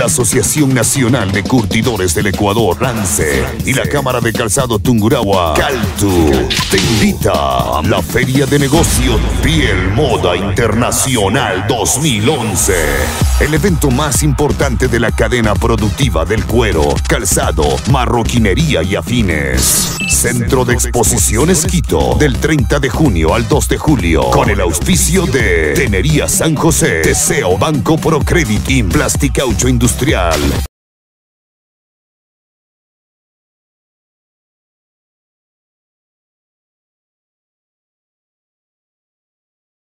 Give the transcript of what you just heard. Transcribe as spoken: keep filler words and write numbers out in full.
la Asociación Nacional de Curtidores del Ecuador, RANCE, y la Cámara de Calzado Tungurahua, CALTU, te invita a la Feria de Negocios Piel Moda Internacional dos mil once. El evento más importante de la cadena productiva del cuero, calzado, marroquinería y afines. Centro de Exposiciones Quito, del treinta de junio al dos de julio, con el auspicio de Tenería San José, Teseo Banco Procredit y Plasticaucho Industrial.